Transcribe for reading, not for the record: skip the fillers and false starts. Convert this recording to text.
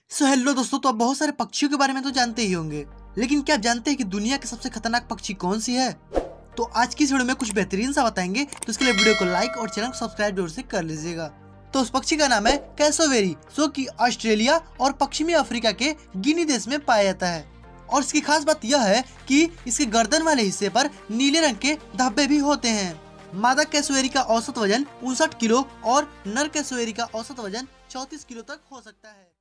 Hello दोस्तों, तो आप बहुत सारे पक्षियों के बारे में तो जानते ही होंगे, लेकिन क्या आप जानते हैं कि दुनिया की सबसे खतरनाक पक्षी कौन सी है? तो आज की इस वीडियो में कुछ बेहतरीन सा बताएंगे, तो इसके लिए वीडियो को लाइक और चैनल को सब्सक्राइब जरूर से कर लीजिएगा। तो उस पक्षी का नाम है कैसोवेरी, जो कि ऑस्ट्रेलिया और पश्चिमी अफ्रीका के गिनी देश में पाया जाता है। और इसकी खास बात यह है कि इसके गर्दन वाले हिस्से पर नीले रंग के धब्बे भी होते हैं। मादा कैसोवेरी का औसत वजन 59 किलो और नर कैसोवेरी का औसत वजन 34 किलो तक हो सकता है।